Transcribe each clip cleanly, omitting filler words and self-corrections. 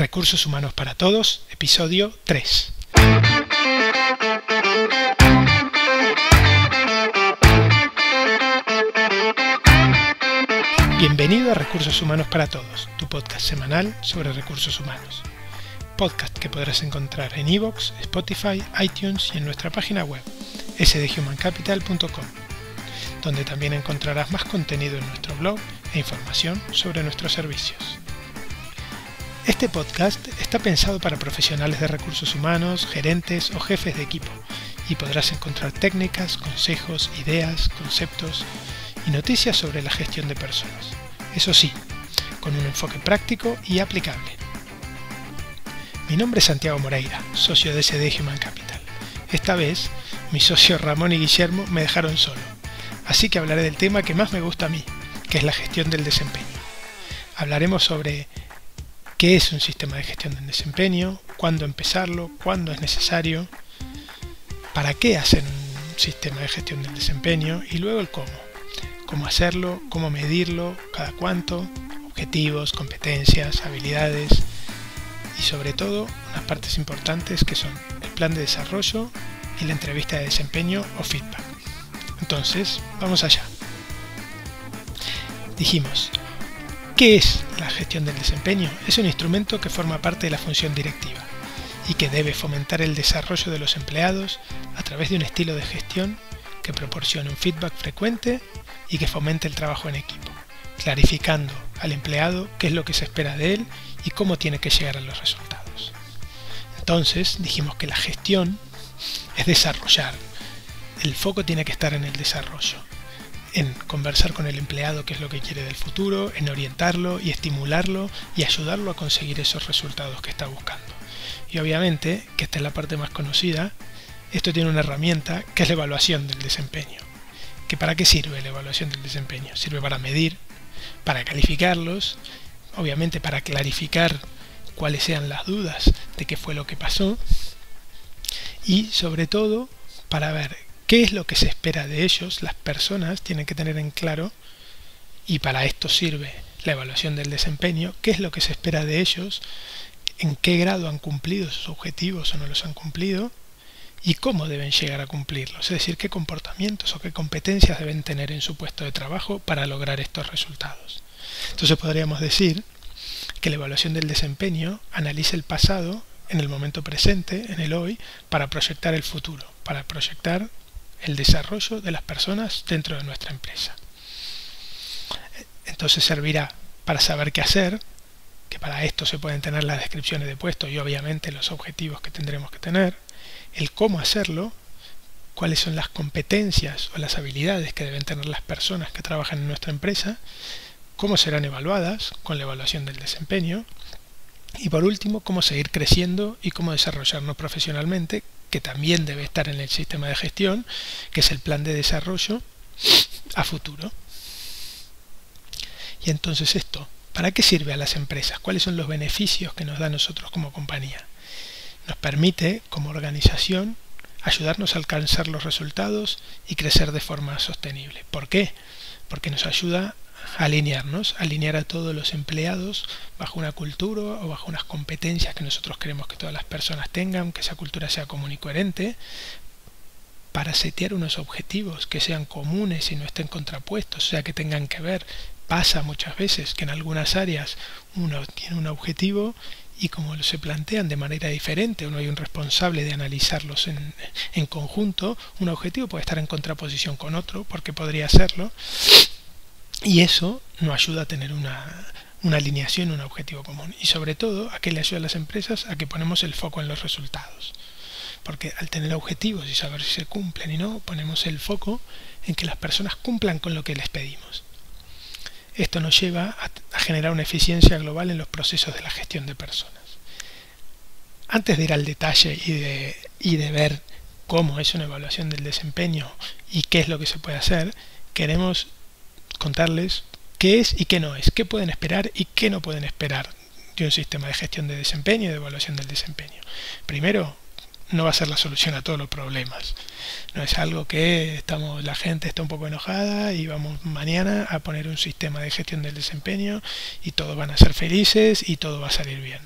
Recursos Humanos para Todos, episodio 3. Bienvenido a Recursos Humanos para Todos, tu podcast semanal sobre recursos humanos. Podcast que podrás encontrar en iVoox, Spotify, iTunes y en nuestra página web sdhumancapital.com, donde también encontrarás más contenido en nuestro blog e información sobre nuestros servicios. Este podcast está pensado para profesionales de recursos humanos, gerentes o jefes de equipo, y podrás encontrar técnicas, consejos, ideas, conceptos y noticias sobre la gestión de personas. Eso sí, con un enfoque práctico y aplicable. Mi nombre es Santiago Moreira, socio de SD Human Capital. Esta vez, mis socios Ramón y Guillermo me dejaron solo, así que hablaré del tema que más me gusta a mí, que es la gestión del desempeño. Hablaremos sobre qué es un sistema de gestión del desempeño, cuándo empezarlo, cuándo es necesario, para qué hacer un sistema de gestión del desempeño y luego el cómo hacerlo, cómo medirlo, cada cuánto, objetivos, competencias, habilidades y sobre todo unas partes importantes que son el plan de desarrollo y la entrevista de desempeño o feedback. Entonces, vamos allá. Dijimos, ¿qué es la gestión del desempeño? Es un instrumento que forma parte de la función directiva y que debe fomentar el desarrollo de los empleados a través de un estilo de gestión que proporcione un feedback frecuente y que fomente el trabajo en equipo, clarificando al empleado qué es lo que se espera de él y cómo tiene que llegar a los resultados. Entonces dijimos que la gestión es desarrollar. El foco tiene que estar en el desarrollo, en conversar con el empleado qué es lo que quiere del futuro, en orientarlo y estimularlo y ayudarlo a conseguir esos resultados que está buscando. Y obviamente, que esta es la parte más conocida, esto tiene una herramienta que es la evaluación del desempeño. ¿Que para qué sirve la evaluación del desempeño? Sirve para medir, para calificarlos, obviamente para clarificar cuáles sean las dudas de qué fue lo que pasó y sobre todo para ver qué es lo que se espera de ellos. Las personas tienen que tener en claro, y para esto sirve la evaluación del desempeño, qué es lo que se espera de ellos, en qué grado han cumplido sus objetivos o no los han cumplido y cómo deben llegar a cumplirlos, es decir, qué comportamientos o qué competencias deben tener en su puesto de trabajo para lograr estos resultados. Entonces podríamos decir que la evaluación del desempeño analiza el pasado en el momento presente, en el hoy, para proyectar el futuro, para proyectar el desarrollo de las personas dentro de nuestra empresa. Entonces servirá para saber qué hacer, que para esto se pueden tener las descripciones de puesto y obviamente los objetivos que tendremos que tener, el cómo hacerlo, cuáles son las competencias o las habilidades que deben tener las personas que trabajan en nuestra empresa, cómo serán evaluadas con la evaluación del desempeño y por último, cómo seguir creciendo y cómo desarrollarnos profesionalmente, que también debe estar en el sistema de gestión, que es el plan de desarrollo a futuro. Y entonces esto, ¿para qué sirve a las empresas? ¿Cuáles son los beneficios que nos da a nosotros como compañía? Nos permite, como organización, ayudarnos a alcanzar los resultados y crecer de forma sostenible. ¿Por qué? Porque nos ayuda a alinear a todos los empleados bajo una cultura o bajo unas competencias que nosotros queremos que todas las personas tengan, que esa cultura sea común y coherente, para setear unos objetivos que sean comunes y no estén contrapuestos, o sea, que tengan que ver. Pasa muchas veces que en algunas áreas uno tiene un objetivo y como se plantean de manera diferente, uno hay un responsable de analizarlos en conjunto, un objetivo puede estar en contraposición con otro, porque podría serlo, y eso nos ayuda a tener una alineación, un objetivo común. Y sobre todo, ¿a qué le ayuda a las empresas? A que ponemos el foco en los resultados. Porque al tener objetivos y saber si se cumplen y no, ponemos el foco en que las personas cumplan con lo que les pedimos. Esto nos lleva a generar una eficiencia global en los procesos de la gestión de personas. Antes de ir al detalle y de ver cómo es una evaluación del desempeño y qué es lo que se puede hacer, queremos contarles qué es y qué no es, qué pueden esperar y qué no pueden esperar de un sistema de gestión de desempeño y de evaluación del desempeño. Primero, no va a ser la solución a todos los problemas. No es algo que la gente está un poco enojada y vamos mañana a poner un sistema de gestión del desempeño y todos van a ser felices y todo va a salir bien.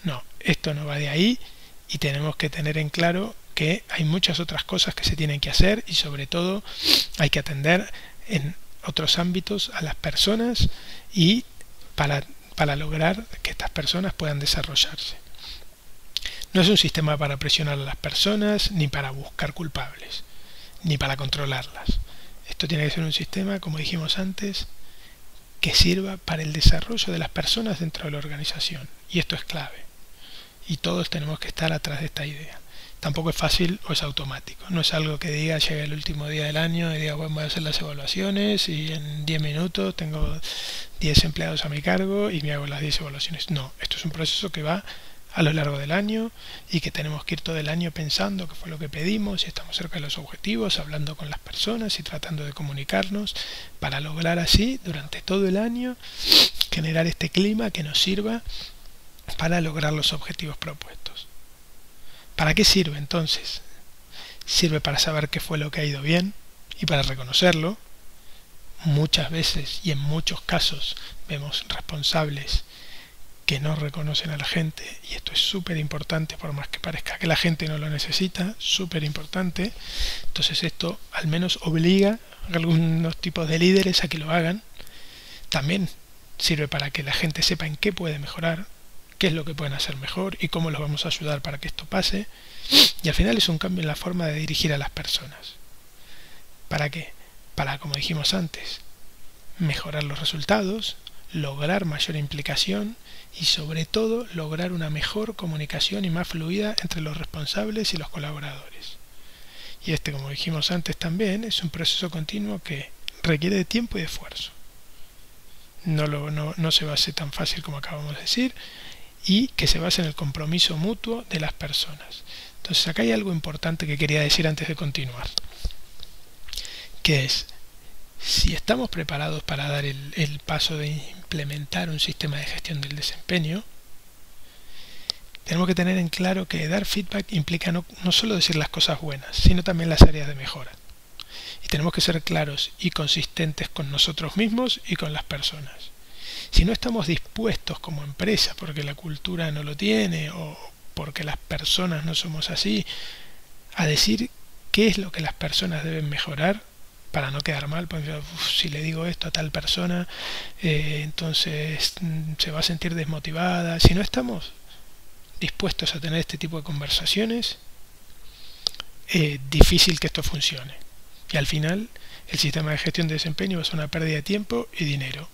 No, esto no va de ahí y tenemos que tener en claro que hay muchas otras cosas que se tienen que hacer y sobre todo hay que atender en otros ámbitos a las personas y para lograr que estas personas puedan desarrollarse. No es un sistema para presionar a las personas ni para buscar culpables, ni para controlarlas. Esto tiene que ser un sistema, como dijimos antes, que sirva para el desarrollo de las personas dentro de la organización. Y esto es clave. Y todos tenemos que estar atrás de esta idea. Tampoco es fácil o es automático. No es algo que diga, llega el último día del año y diga, bueno, voy a hacer las evaluaciones y en 10 minutos tengo 10 empleados a mi cargo y me hago las 10 evaluaciones. No, esto es un proceso que va a lo largo del año y que tenemos que ir todo el año pensando qué fue lo que pedimos, si estamos cerca de los objetivos, hablando con las personas y tratando de comunicarnos para lograr así durante todo el año generar este clima que nos sirva para lograr los objetivos propuestos. ¿Para qué sirve entonces? Sirve para saber qué fue lo que ha ido bien y para reconocerlo. Muchas veces y en muchos casos vemos responsables que no reconocen a la gente y esto es súper importante, por más que parezca que la gente no lo necesita, súper importante. Entonces esto al menos obliga a algunos tipos de líderes a que lo hagan. También sirve para que la gente sepa en qué puede mejorar, qué es lo que pueden hacer mejor y cómo los vamos a ayudar para que esto pase. Y al final es un cambio en la forma de dirigir a las personas. ¿Para qué? Para, como dijimos antes, mejorar los resultados, lograr mayor implicación y sobre todo lograr una mejor comunicación y más fluida entre los responsables y los colaboradores. Y este, como dijimos antes también, es un proceso continuo que requiere de tiempo y de esfuerzo. No se va a hacer tan fácil como acabamos de decir y que se basa en el compromiso mutuo de las personas. Entonces acá hay algo importante que quería decir antes de continuar, que es, si estamos preparados para dar el paso de implementar un sistema de gestión del desempeño, tenemos que tener en claro que dar feedback implica no solo decir las cosas buenas, sino también las áreas de mejora. Y tenemos que ser claros y consistentes con nosotros mismos y con las personas. Si no estamos dispuestos como empresa, porque la cultura no lo tiene o porque las personas no somos así, a decir qué es lo que las personas deben mejorar para no quedar mal, porque si le digo esto a tal persona, entonces se va a sentir desmotivada. Si no estamos dispuestos a tener este tipo de conversaciones, difícil que esto funcione. Y al final, el sistema de gestión de desempeño va a ser una pérdida de tiempo y dinero.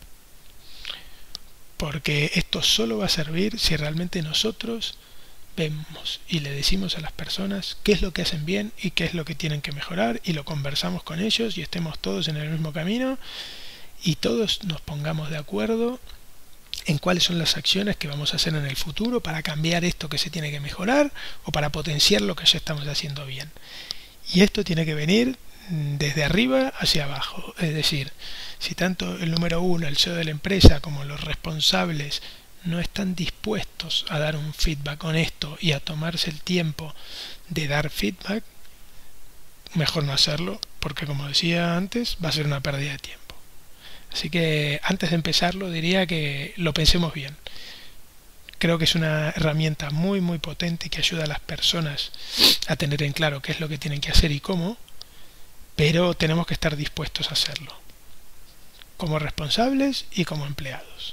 Porque esto solo va a servir si realmente nosotros vemos y le decimos a las personas qué es lo que hacen bien y qué es lo que tienen que mejorar y lo conversamos con ellos y estemos todos en el mismo camino y todos nos pongamos de acuerdo en cuáles son las acciones que vamos a hacer en el futuro para cambiar esto que se tiene que mejorar o para potenciar lo que ya estamos haciendo bien. Y esto tiene que venir desde arriba hacia abajo, es decir, si tanto el número uno, el CEO de la empresa, como los responsables no están dispuestos a dar un feedback honesto y a tomarse el tiempo de dar feedback, mejor no hacerlo, porque como decía antes, va a ser una pérdida de tiempo. Así que antes de empezarlo diría que lo pensemos bien. Creo que es una herramienta muy muy potente que ayuda a las personas a tener en claro qué es lo que tienen que hacer y cómo, pero tenemos que estar dispuestos a hacerlo, como responsables y como empleados.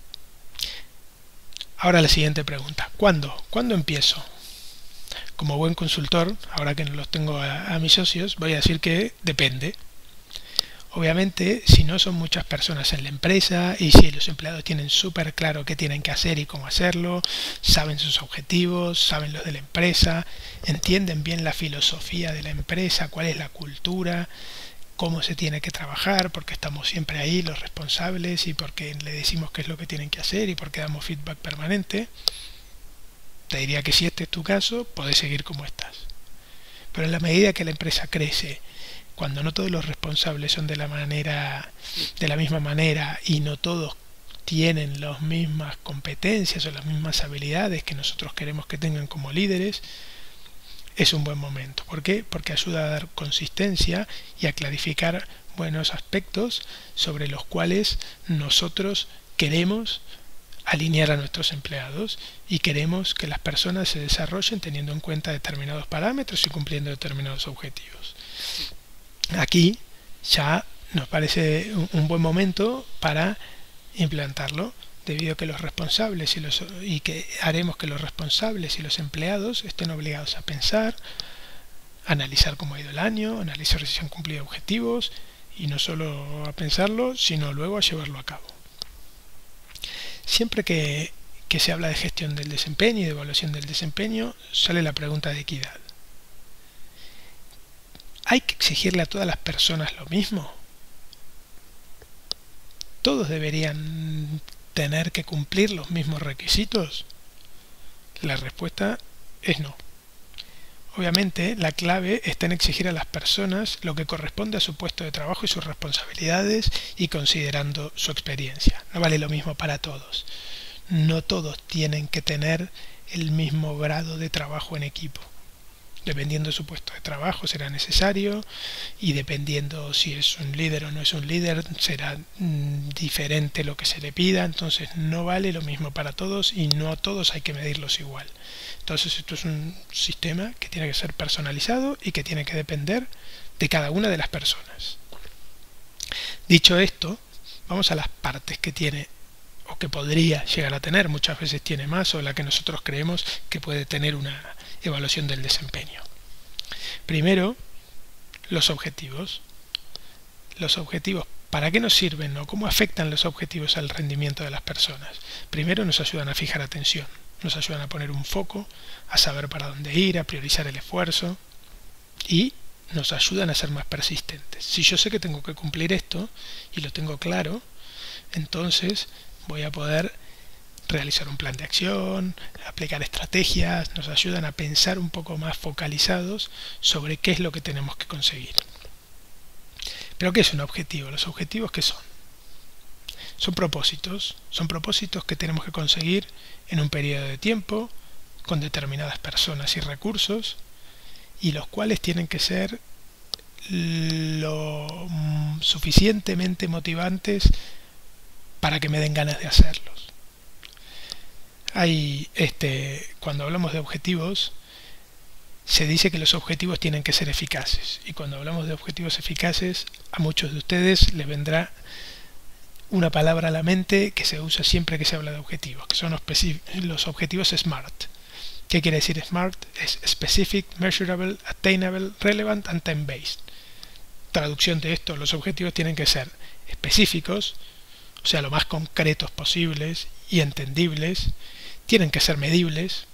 Ahora la siguiente pregunta, ¿cuándo? ¿Cuándo empiezo? Como buen consultor, ahora que no los tengo a mis socios, voy a decir que depende. Obviamente, si no son muchas personas en la empresa y si los empleados tienen súper claro qué tienen que hacer y cómo hacerlo, saben sus objetivos, saben los de la empresa, entienden bien la filosofía de la empresa, cuál es la cultura, cómo se tiene que trabajar, porque estamos siempre ahí los responsables y porque le decimos qué es lo que tienen que hacer y porque damos feedback permanente, te diría que si este es tu caso, podés seguir como estás. Pero en la medida que la empresa crece, cuando no todos los responsables son de la misma manera y no todos tienen las mismas competencias o las mismas habilidades que nosotros queremos que tengan como líderes, es un buen momento. ¿Por qué? Porque ayuda a dar consistencia y a clarificar buenos aspectos sobre los cuales nosotros queremos alinear a nuestros empleados y queremos que las personas se desarrollen teniendo en cuenta determinados parámetros y cumpliendo determinados objetivos. Aquí ya nos parece un buen momento para implantarlo, debido a que los responsables y que haremos que los responsables y los empleados estén obligados a pensar, analizar cómo ha ido el año, analizar si se han cumplido objetivos, y no solo a pensarlo, sino luego a llevarlo a cabo. Siempre que se habla de gestión del desempeño y de evaluación del desempeño, sale la pregunta de equidad. ¿Hay que exigirle a todas las personas lo mismo? ¿Todos deberían tener que cumplir los mismos requisitos? La respuesta es no. Obviamente, la clave está en exigir a las personas lo que corresponde a su puesto de trabajo y sus responsabilidades y considerando su experiencia. No vale lo mismo para todos. No todos tienen que tener el mismo grado de trabajo en equipo. Dependiendo de su puesto de trabajo será necesario, y dependiendo si es un líder o no es un líder será diferente lo que se le pida. Entonces no vale lo mismo para todos y no a todos hay que medirlos igual. Entonces esto es un sistema que tiene que ser personalizado y que tiene que depender de cada una de las personas. Dicho esto, vamos a las partes que tiene o que podría llegar a tener. Muchas veces tiene más, o la que nosotros creemos que puede tener una evaluación del desempeño. Primero, los objetivos. Los objetivos, ¿para qué nos sirven o cómo afectan los objetivos al rendimiento de las personas? Primero, nos ayudan a fijar atención, nos ayudan a poner un foco, a saber para dónde ir, a priorizar el esfuerzo, y nos ayudan a ser más persistentes. Si yo sé que tengo que cumplir esto y lo tengo claro, entonces voy a poder realizar un plan de acción, aplicar estrategias, nos ayudan a pensar un poco más focalizados sobre qué es lo que tenemos que conseguir. ¿Pero qué es un objetivo? ¿Los objetivos qué son? Son propósitos que tenemos que conseguir en un periodo de tiempo, con determinadas personas y recursos, y los cuales tienen que ser lo suficientemente motivantes para que me den ganas de hacerlos. Cuando hablamos de objetivos, se dice que los objetivos tienen que ser eficaces, y cuando hablamos de objetivos eficaces, a muchos de ustedes les vendrá una palabra a la mente que se usa siempre que se habla de objetivos, que son los objetivos SMART. ¿Qué quiere decir SMART? Es Specific, Measurable, Attainable, Relevant and Time-Based. Traducción de esto: los objetivos tienen que ser específicos, o sea, lo más concretos posibles y entendibles, tienen que ser medibles,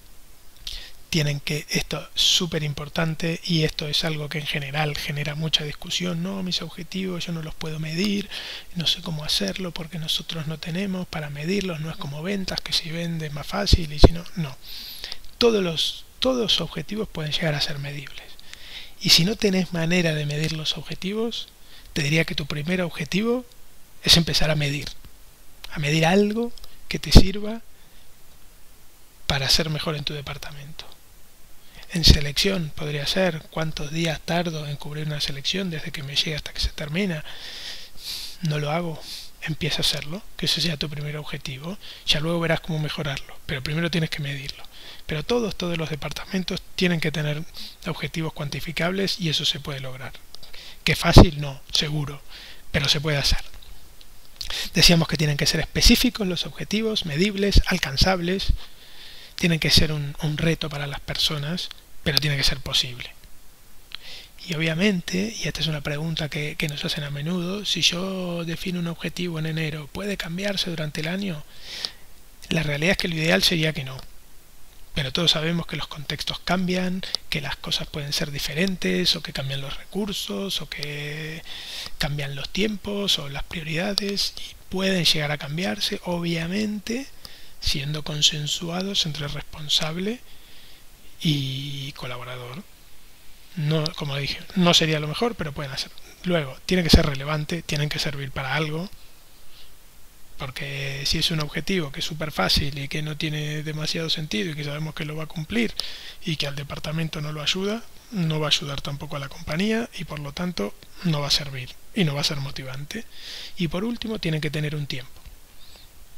esto es súper importante, y esto es algo que en general genera mucha discusión. No, mis objetivos yo no los puedo medir, no sé cómo hacerlo porque nosotros no tenemos para medirlos, no es como ventas, que si vende es más fácil, y si no, no. Todos los objetivos pueden llegar a ser medibles, y si no tenés manera de medir los objetivos, te diría que tu primer objetivo es empezar a medir algo que te sirva para ser mejor en tu departamento. En selección podría ser cuántos días tardo en cubrir una selección desde que me llega hasta que se termina. No lo hago, empieza a hacerlo, que ese sea tu primer objetivo. Ya luego verás cómo mejorarlo, pero primero tienes que medirlo. Pero todos los departamentos tienen que tener objetivos cuantificables, y eso se puede lograr. ¿Qué fácil? No, seguro, pero se puede hacer. Decíamos que tienen que ser específicos los objetivos, medibles, alcanzables. Tienen que ser un reto para las personas, pero tiene que ser posible. Y obviamente, y esta es una pregunta que nos hacen a menudo, si yo defino un objetivo en enero, ¿puede cambiarse durante el año? La realidad es que lo ideal sería que no. Pero todos sabemos que los contextos cambian, que las cosas pueden ser diferentes, o que cambian los recursos, o que cambian los tiempos o las prioridades, y pueden llegar a cambiarse, obviamente, siendo consensuados entre responsable y colaborador. No, como dije, no sería lo mejor, pero pueden hacerlo. Luego, tiene que ser relevante, tienen que servir para algo, porque si es un objetivo que es súper fácil y que no tiene demasiado sentido y que sabemos que lo va a cumplir y que al departamento no lo ayuda, no va a ayudar tampoco a la compañía, y por lo tanto no va a servir y no va a ser motivante. Y por último, tiene que tener un tiempo.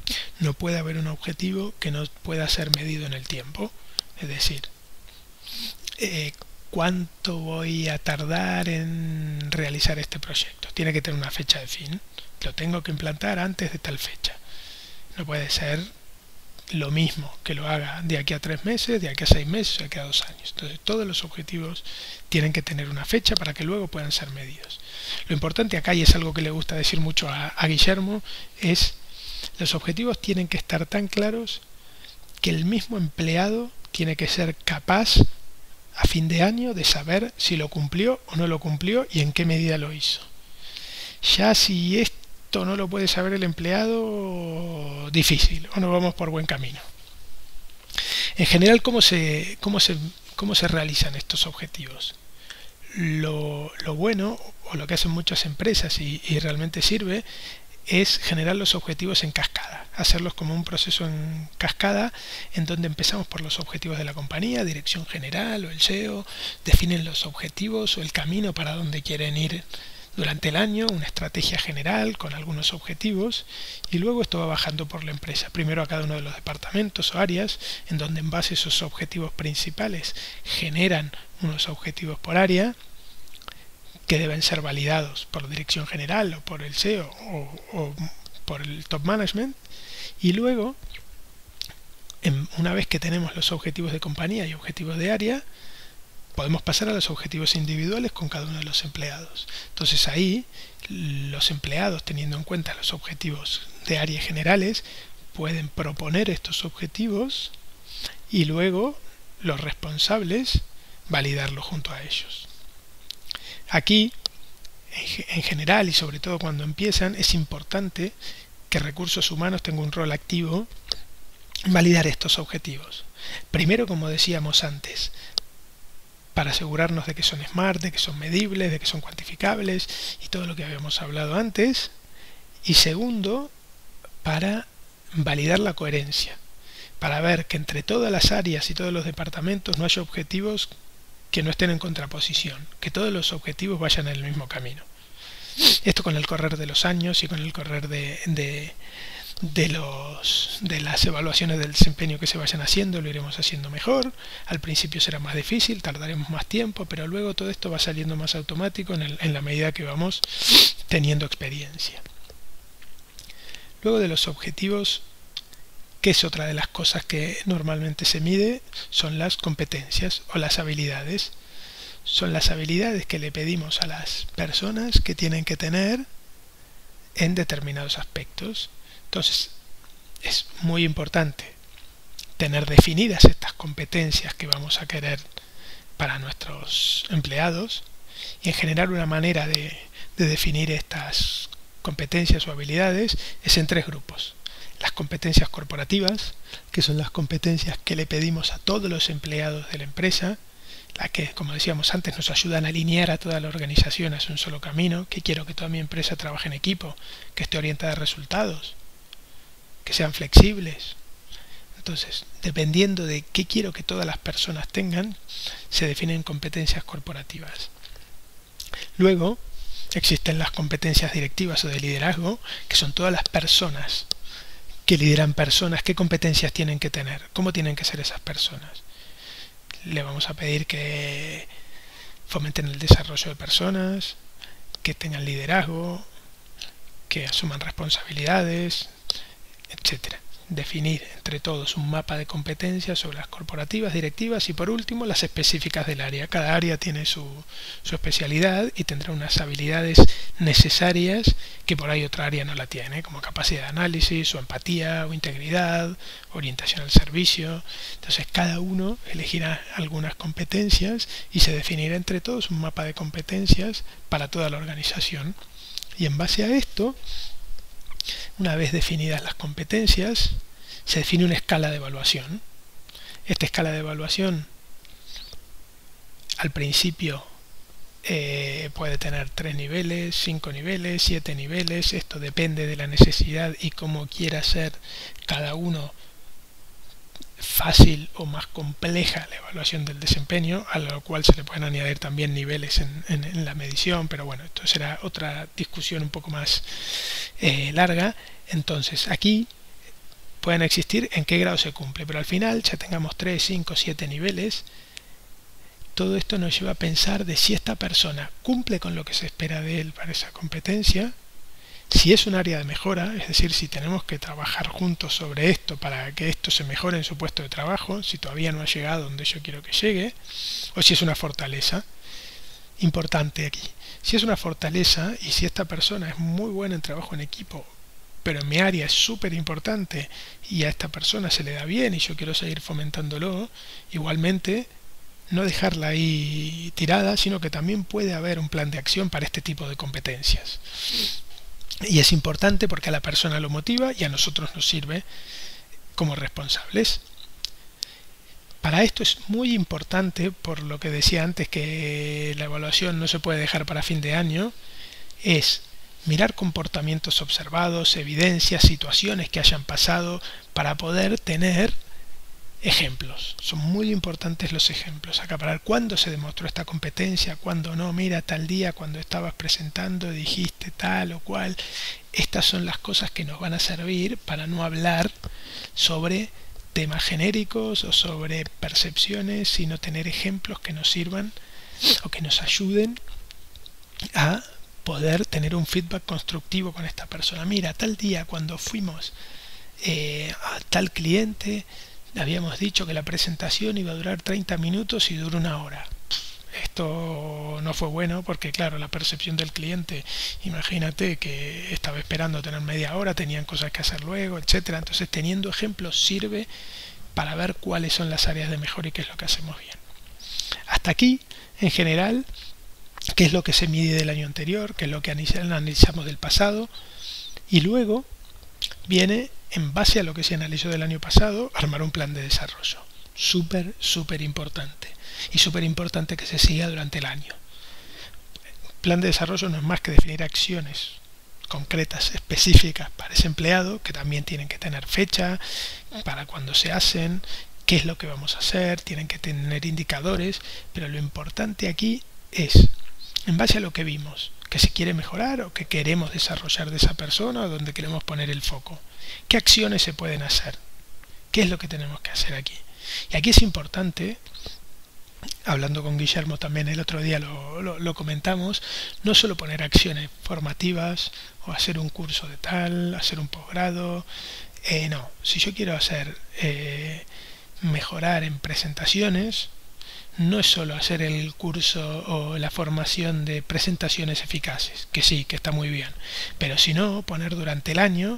No puede haber un objetivo que no pueda ser medido en el tiempo. Es decir, ¿cuánto voy a tardar en realizar este proyecto? Tiene que tener una fecha de fin. Lo tengo que implantar antes de tal fecha. No puede ser lo mismo que lo haga de aquí a 3 meses, de aquí a 6 meses, de aquí a 2 años. Entonces todos los objetivos tienen que tener una fecha para que luego puedan ser medidos. Lo importante acá, y es algo que le gusta decir mucho a Guillermo, es los objetivos tienen que estar tan claros que el mismo empleado tiene que ser capaz a fin de año de saber si lo cumplió o no lo cumplió y en qué medida lo hizo. Ya si esto no lo puede saber el empleado, difícil, o no vamos por buen camino. En general, ¿cómo se realizan estos objetivos? Lo bueno, o lo que hacen muchas empresas y realmente sirve, es generar los objetivos en cascada, hacerlos como un proceso en cascada en donde empezamos por los objetivos de la compañía, dirección general o el SEO, definen los objetivos o el camino para donde quieren ir durante el año, una estrategia general con algunos objetivos, y luego esto va bajando por la empresa, primero a cada uno de los departamentos o áreas, en donde en base a esos objetivos principales generan unos objetivos por área, que deben ser validados por la dirección general o por el SEO o por el top management, y luego una vez que tenemos los objetivos de compañía y objetivos de área, podemos pasar a los objetivos individuales con cada uno de los empleados. Entonces ahí los empleados, teniendo en cuenta los objetivos de área generales, pueden proponer estos objetivos y luego los responsables validarlo junto a ellos. Aquí, en general y sobre todo cuando empiezan, es importante que recursos humanos tengan un rol activo en validar estos objetivos. Primero, como decíamos antes, para asegurarnos de que son SMART, de que son medibles, de que son cuantificables y todo lo que habíamos hablado antes. Y segundo, para validar la coherencia, para ver que entre todas las áreas y todos los departamentos no haya objetivos que no estén en contraposición, que todos los objetivos vayan en el mismo camino. Esto con el correr de los años y con el correr de las evaluaciones del desempeño que se vayan haciendo, lo iremos haciendo mejor. Al principio será más difícil, tardaremos más tiempo, pero luego todo esto va saliendo más automático en la medida que vamos teniendo experiencia. Luego de los objetivos, que es otra de las cosas que normalmente se mide, son las competencias o las habilidades. Son las habilidades que le pedimos a las personas que tienen que tener en determinados aspectos. Entonces, es muy importante tener definidas estas competencias que vamos a querer para nuestros empleados, y en general una manera de definir estas competencias o habilidades es en 3 grupos. Las competencias corporativas, que son las competencias que le pedimos a todos los empleados de la empresa, las que, como decíamos antes, nos ayudan a alinear a toda la organización hacia un solo camino, que quiero que toda mi empresa trabaje en equipo, que esté orientada a resultados, que sean flexibles. Entonces, dependiendo de qué quiero que todas las personas tengan, se definen competencias corporativas. Luego, existen las competencias directivas o de liderazgo, que son todas las personas que lideran personas, qué competencias tienen que tener, cómo tienen que ser esas personas. Le vamos a pedir que fomenten el desarrollo de personas, que tengan liderazgo, que asuman responsabilidades, etcétera. Definir entre todos un mapa de competencias sobre las corporativas, directivas y por último las específicas del área. Cada área tiene su especialidad y tendrá unas habilidades necesarias que por ahí otra área no la tiene, como capacidad de análisis o empatía o integridad, orientación al servicio. Entonces cada uno elegirá algunas competencias y se definirá entre todos un mapa de competencias para toda la organización. Y en base a esto, una vez definidas las competencias, se define una escala de evaluación. Esta escala de evaluación al principio puede tener 3 niveles, 5 niveles, 7 niveles. Esto depende de la necesidad y cómo quiera ser cada uno, fácil o más compleja la evaluación del desempeño, a lo cual se le pueden añadir también niveles en la medición, pero bueno, esto será otra discusión un poco más larga. Entonces aquí pueden existir, en qué grado se cumple, pero al final ya tengamos 3, 5, 7 niveles, todo esto nos lleva a pensar de si esta persona cumple con lo que se espera de él para esa competencia, si es un área de mejora, es decir, si tenemos que trabajar juntos sobre esto para que esto se mejore en su puesto de trabajo, si todavía no ha llegado donde yo quiero que llegue, o si es una fortaleza. Importante aquí, si es una fortaleza y si esta persona es muy buena en trabajo en equipo, pero en mi área es súper importante y a esta persona se le da bien y yo quiero seguir fomentándolo, igualmente no dejarla ahí tirada, sino que también puede haber un plan de acción para este tipo de competencias. Y es importante porque a la persona lo motiva y a nosotros nos sirve como responsables. Para esto es muy importante, por lo que decía antes, que la evaluación no se puede dejar para fin de año, es mirar comportamientos observados, evidencias, situaciones que hayan pasado para poder tener ejemplos. Son muy importantes los ejemplos. Acaparar cuándo se demostró esta competencia, cuándo no. Mira, tal día cuando estabas presentando dijiste tal o cual. Estas son las cosas que nos van a servir para no hablar sobre temas genéricos o sobre percepciones, sino tener ejemplos que nos sirvan o que nos ayuden a poder tener un feedback constructivo con esta persona. Mira, tal día cuando fuimos a tal cliente, habíamos dicho que la presentación iba a durar 30 minutos y duró 1 hora. Esto no fue bueno porque, claro, la percepción del cliente, imagínate que estaba esperando tener media hora, tenían cosas que hacer luego, etcétera. Entonces, teniendo ejemplos sirve para ver cuáles son las áreas de mejora y qué es lo que hacemos bien. Hasta aquí, en general, qué es lo que se mide del año anterior, qué es lo que analizamos del pasado, y luego viene, en base a lo que se analizó del año pasado, armar un plan de desarrollo. Súper importante. Y súper importante que se siga durante el año. Plan de desarrollo no es más que definir acciones concretas, específicas para ese empleado, que también tienen que tener fecha, para cuándo se hacen, qué es lo que vamos a hacer, tienen que tener indicadores, pero lo importante aquí es, en base a lo que vimos, que se quiere mejorar o que queremos desarrollar de esa persona o donde queremos poner el foco, qué acciones se pueden hacer, qué es lo que tenemos que hacer aquí. Y aquí es importante, hablando con Guillermo también el otro día lo comentamos, no solo poner acciones formativas o hacer un curso de tal, hacer un posgrado, no, si yo quiero hacer mejorar en presentaciones, no es solo hacer el curso o la formación de presentaciones eficaces, que sí, que está muy bien, pero si no, poner durante el año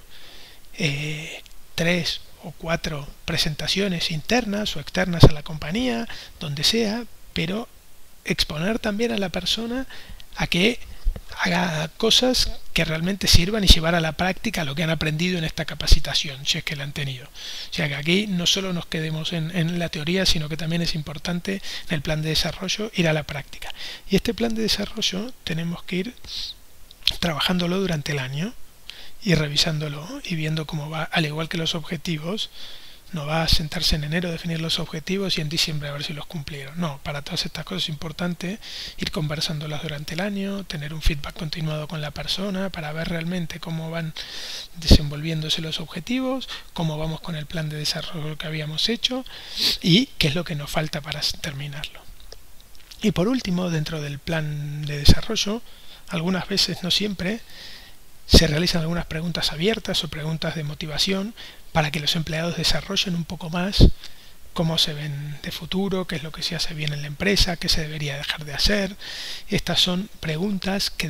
3 o 4 presentaciones internas o externas a la compañía, donde sea, pero exponer también a la persona a que haga cosas que realmente sirvan y llevar a la práctica lo que han aprendido en esta capacitación, si es que la han tenido. O sea que aquí no solo nos quedemos en la teoría, sino que también es importante en el plan de desarrollo ir a la práctica. Y este plan de desarrollo tenemos que ir trabajándolo durante el año y revisándolo y viendo cómo va, al igual que los objetivos. No va a sentarse en enero a definir los objetivos y en diciembre a ver si los cumplieron. No, para todas estas cosas es importante ir conversándolas durante el año, tener un feedback continuado con la persona para ver realmente cómo van desenvolviéndose los objetivos, cómo vamos con el plan de desarrollo que habíamos hecho y qué es lo que nos falta para terminarlo. Y por último, dentro del plan de desarrollo, algunas veces, no siempre, se realizan algunas preguntas abiertas o preguntas de motivación para que los empleados desarrollen un poco más cómo se ven de futuro, qué es lo que se hace bien en la empresa, qué se debería dejar de hacer. Estas son preguntas que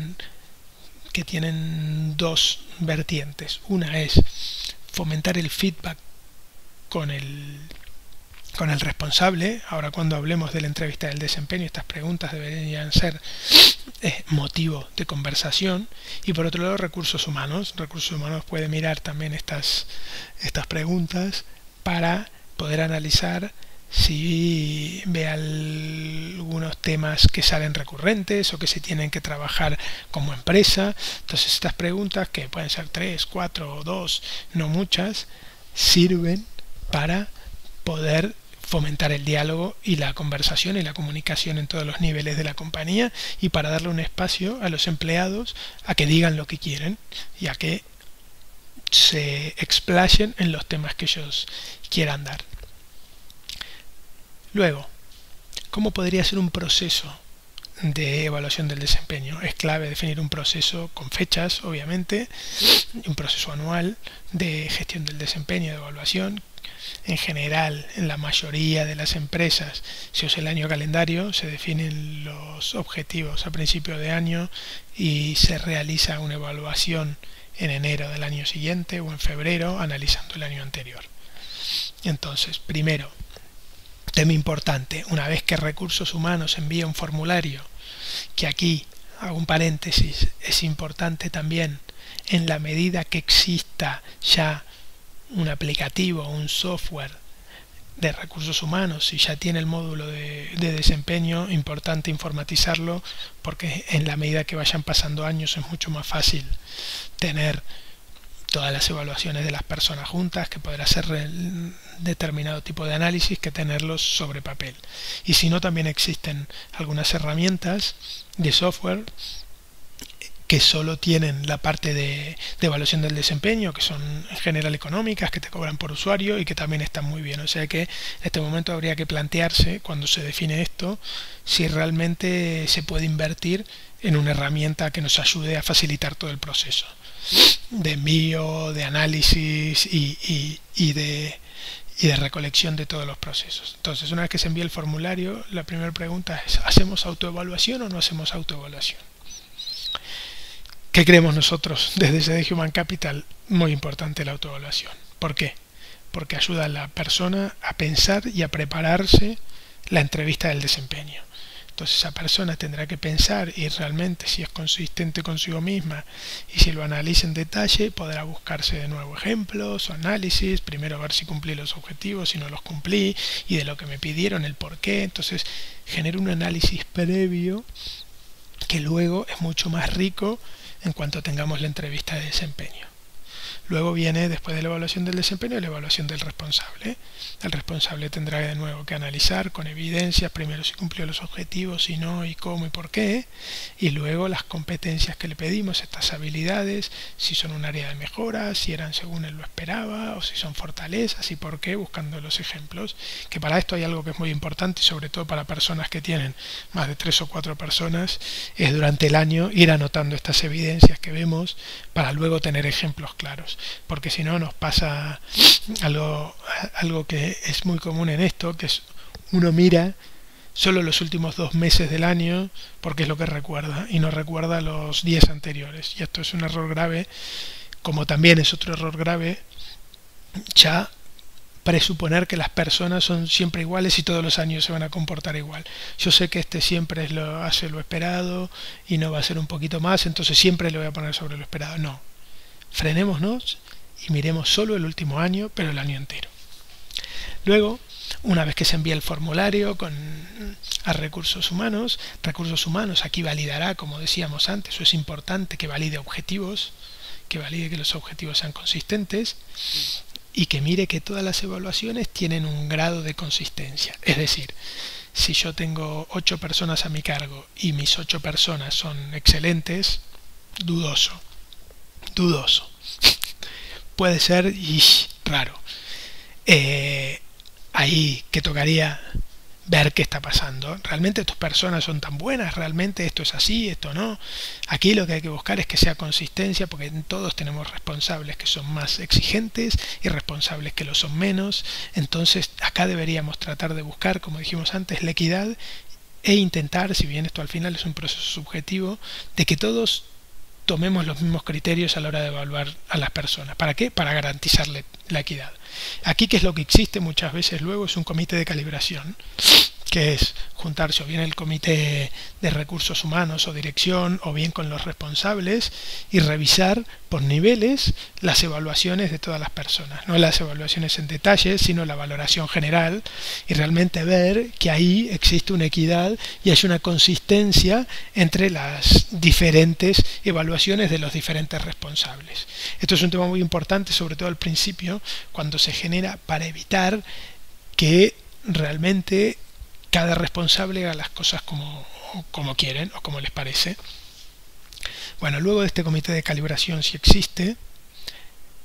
tienen dos vertientes. Una es fomentar el feedback con el responsable. Ahora, cuando hablemos de la entrevista del desempeño, estas preguntas deberían ser motivo de conversación. Y por otro lado, recursos humanos puede mirar también estas preguntas para poder analizar si ve algunos temas que salen recurrentes o que se tienen que trabajar como empresa. Entonces, estas preguntas, que pueden ser 3, 4 o 2, no muchas, sirven para poder fomentar el diálogo y la conversación y la comunicación en todos los niveles de la compañía y para darle un espacio a los empleados a que digan lo que quieren y a que se explayen en los temas que ellos quieran dar. Luego, ¿cómo podría ser un proceso de evaluación del desempeño? Es clave definir un proceso con fechas, obviamente, un proceso anual de gestión del desempeño, de evaluación. En general, en la mayoría de las empresas se usa el año calendario, se definen los objetivos a principio de año y se realiza una evaluación en enero del año siguiente o en febrero analizando el año anterior. Entonces, primero, tema importante, una vez que Recursos Humanos envía un formulario, que aquí hago un paréntesis, es importante también en la medida que exista ya un aplicativo o un software de recursos humanos, si ya tiene el módulo de desempeño, importante informatizarlo, porque en la medida que vayan pasando años es mucho más fácil tener todas las evaluaciones de las personas juntas, que poder hacer determinado tipo de análisis que tenerlos sobre papel. Y si no, también existen algunas herramientas de software que solo tienen la parte de evaluación del desempeño, que son en general económicas, que te cobran por usuario y que también están muy bien. O sea que en este momento habría que plantearse, cuando se define esto, si realmente se puede invertir en una herramienta que nos ayude a facilitar todo el proceso de envío, de análisis y de recolección de todos los procesos. Entonces, una vez que se envía el formulario, la primera pregunta es: ¿hacemos autoevaluación o no hacemos autoevaluación? ¿Qué creemos nosotros desde CD Human Capital? Muy importante la autoevaluación. ¿Por qué? Porque ayuda a la persona a pensar y a prepararse la entrevista del desempeño. Entonces esa persona tendrá que pensar y realmente, si es consistente consigo misma y si lo analiza en detalle, podrá buscarse de nuevo ejemplos o análisis, primero ver si cumplí los objetivos, si no los cumplí, y de lo que me pidieron, el por qué. Entonces genera un análisis previo que luego es mucho más rico en cuanto tengamos la entrevista de desempeño. Luego viene, después de la evaluación del desempeño, la evaluación del responsable. El responsable tendrá de nuevo que analizar con evidencias, primero si cumplió los objetivos, si no, y cómo y por qué, y luego las competencias que le pedimos, estas habilidades, si son un área de mejora, si eran según él lo esperaba, o si son fortalezas y por qué, buscando los ejemplos. Que para esto hay algo que es muy importante, y sobre todo para personas que tienen más de 3 o 4 personas, es durante el año ir anotando estas evidencias que vemos para luego tener ejemplos claros. Porque si no, nos pasa algo que es muy común en esto, que es uno mira solo los últimos 2 meses del año porque es lo que recuerda y no recuerda los 10 anteriores. Y esto es un error grave, como también es otro error grave ya presuponer que las personas son siempre iguales y todos los años se van a comportar igual. Yo sé que este siempre hace lo esperado y no va a ser un poquito más, entonces siempre le voy a poner sobre lo esperado. No. Frenémonos y miremos solo el último año, pero el año entero. Luego, una vez que se envía el formulario a Recursos Humanos aquí validará, como decíamos antes, eso es importante, que valide objetivos, que valide que los objetivos sean consistentes y que mire que todas las evaluaciones tienen un grado de consistencia. Es decir, si yo tengo 8 personas a mi cargo y mis 8 personas son excelentes, dudoso. Puede ser raro. Ahí que tocaría ver qué está pasando. ¿Realmente tus personas son tan buenas? ¿Realmente esto es así? ¿Esto no? Aquí lo que hay que buscar es que sea consistencia, porque todos tenemos responsables que son más exigentes y responsables que lo son menos. Entonces acá deberíamos tratar de buscar, como dijimos antes, la equidad e intentar, si bien esto al final es un proceso subjetivo, de que todos tomemos los mismos criterios a la hora de evaluar a las personas. ¿Para qué? Para garantizarle la equidad. Aquí, ¿qué es lo que existe muchas veces luego? Es un comité de calibración, que es juntarse o bien el comité de recursos humanos o dirección o bien con los responsables y revisar por niveles las evaluaciones de todas las personas, no las evaluaciones en detalle, sino la valoración general, y realmente ver que ahí existe una equidad y hay una consistencia entre las diferentes evaluaciones de los diferentes responsables. Esto es un tema muy importante, sobre todo al principio, cuando se genera, para evitar que realmente cada responsable haga las cosas como quieren o como les parece. Bueno, luego de este comité de calibración, si existe,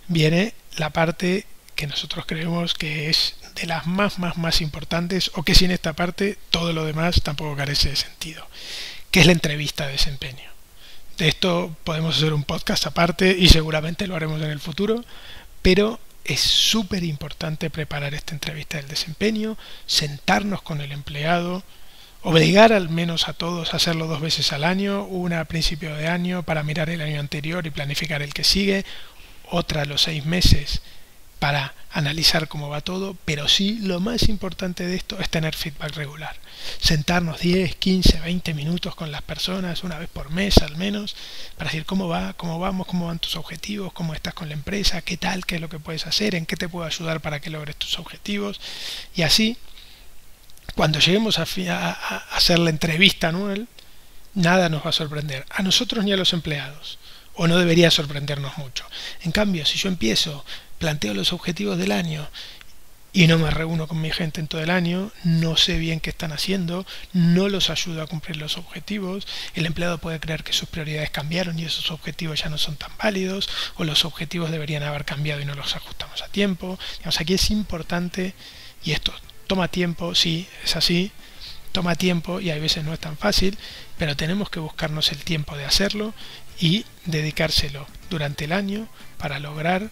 viene la parte que nosotros creemos que es de las más importantes, o que sin esta parte todo lo demás tampoco carece de sentido, que es la entrevista de desempeño. De esto podemos hacer un podcast aparte y seguramente lo haremos en el futuro, pero es súper importante preparar esta entrevista del desempeño, sentarnos con el empleado, obligar al menos a todos a hacerlo 2 veces al año, una a principio de año para mirar el año anterior y planificar el que sigue, otra a los 6 meses para analizar cómo va todo, pero sí lo más importante de esto es tener feedback regular. Sentarnos 10, 15, 20 minutos con las personas, una vez por mes al menos, para decir cómo va, cómo vamos, cómo van tus objetivos, cómo estás con la empresa, qué tal, qué es lo que puedes hacer, en qué te puedo ayudar para que logres tus objetivos. Y así, cuando lleguemos a hacer la entrevista anual, nada nos va a sorprender, a nosotros ni a los empleados, o no debería sorprendernos mucho. En cambio, si yo planteo los objetivos del año y no me reúno con mi gente en todo el año, no sé bien qué están haciendo, no los ayudo a cumplir los objetivos, el empleado puede creer que sus prioridades cambiaron y esos objetivos ya no son tan válidos, o los objetivos deberían haber cambiado y no los ajustamos a tiempo. Digamos, aquí es importante, y esto toma tiempo, sí, es así, toma tiempo y a veces no es tan fácil, pero tenemos que buscarnos el tiempo de hacerlo y dedicárselo durante el año para lograr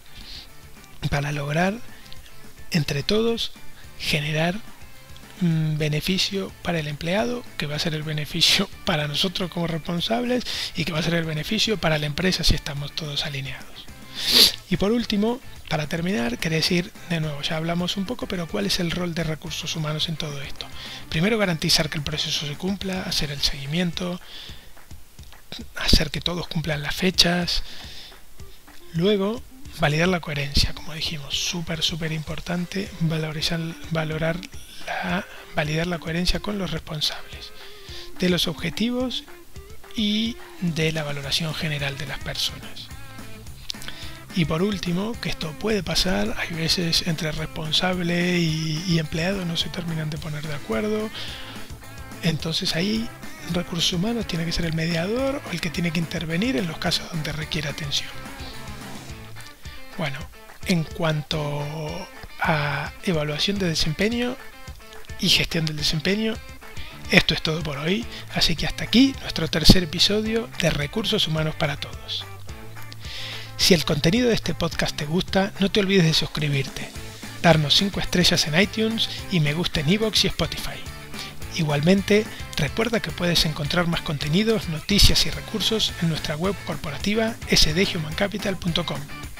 entre todos generar beneficio para el empleado, que va a ser el beneficio para nosotros como responsables y que va a ser el beneficio para la empresa si estamos todos alineados. Y por último, para terminar, quería decir de nuevo, ya hablamos un poco, pero ¿cuál es el rol de recursos humanos en todo esto? Primero, garantizar que el proceso se cumpla, hacer el seguimiento, hacer que todos cumplan las fechas. Luego, validar la coherencia, como dijimos, súper importante, validar la coherencia con los responsables de los objetivos y de la valoración general de las personas. Y por último, que esto puede pasar, hay veces entre responsable y empleado no se terminan de poner de acuerdo, entonces ahí recursos humanos tiene que ser el mediador o el que tiene que intervenir en los casos donde requiere atención. Bueno, en cuanto a evaluación de desempeño y gestión del desempeño, esto es todo por hoy, así que hasta aquí nuestro tercer episodio de Recursos Humanos para Todos. Si el contenido de este podcast te gusta, no te olvides de suscribirte, darnos 5 estrellas en iTunes y me gusta en iVoox y Spotify. Igualmente, recuerda que puedes encontrar más contenidos, noticias y recursos en nuestra web corporativa sdhumancapital.com.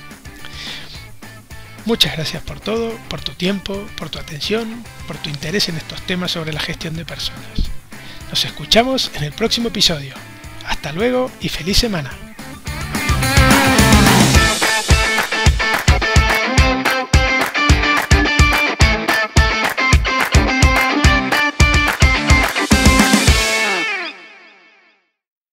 Muchas gracias por todo, por tu tiempo, por tu atención, por tu interés en estos temas sobre la gestión de personas. Nos escuchamos en el próximo episodio. Hasta luego y feliz semana.